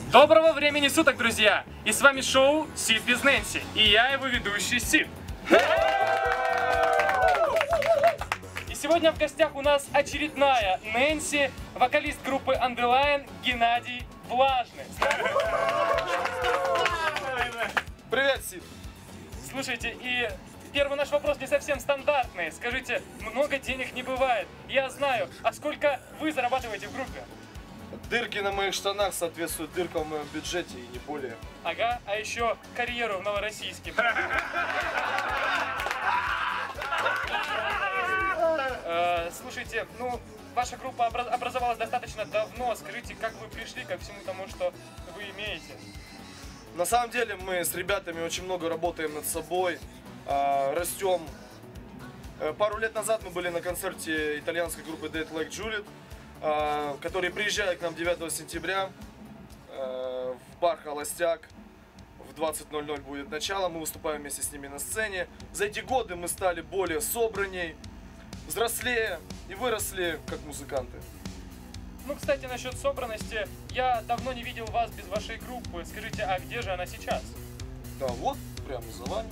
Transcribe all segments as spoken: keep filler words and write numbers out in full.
Доброго времени суток, друзья! И с вами шоу Сид без Нэнси. И я его ведущий Сид. И сегодня в гостях у нас очередная Нэнси, вокалист группы Underline Геннадий Влажный. Привет, Сид! Слушайте, и первый наш вопрос не совсем стандартный. Скажите, много денег не бывает. Я знаю, а сколько вы зарабатываете в группе? Дырки на моих штанах соответствуют дыркам в моем бюджете и не более. Ага, а еще карьеру в Новороссийске. Слушайте, ну, ваша группа образовалась достаточно давно. Скажите, как вы пришли ко всему тому, что вы имеете? На самом деле мы с ребятами очень много работаем над собой, растем. Пару лет назад мы были на концерте итальянской группы Dead Like Juliet, которые приезжают к нам девятого сентября в бар «Холостяк». В двадцать ноль ноль будет начало, мы выступаем вместе с ними на сцене. За эти годы мы стали более собранней, взрослее и выросли как музыканты. Ну, кстати, насчет собранности, я давно не видел вас без вашей группы. Скажите, а где же она сейчас? Да вот, прямо за вами.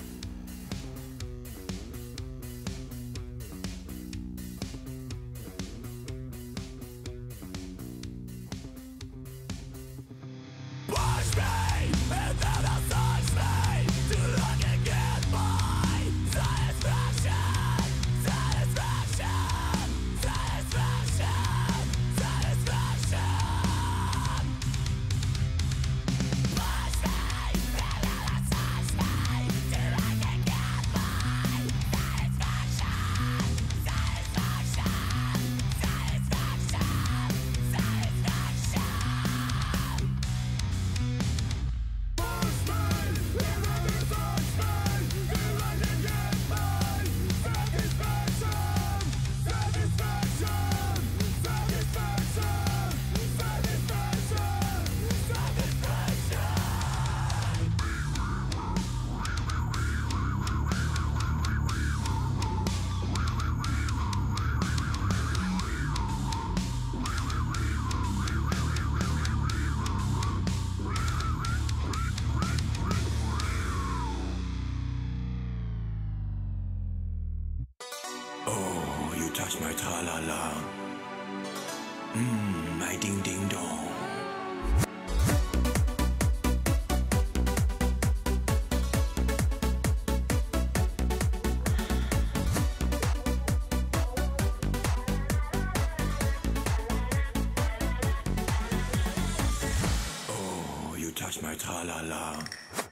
Oh, you touch my tra-la-la. Mmm, my ding-ding-dong. Oh, you touch my tra-la-la.